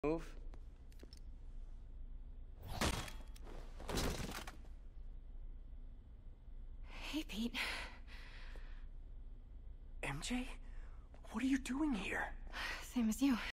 Move. Hey, Pete. MJ? What are you doing here? Same as you.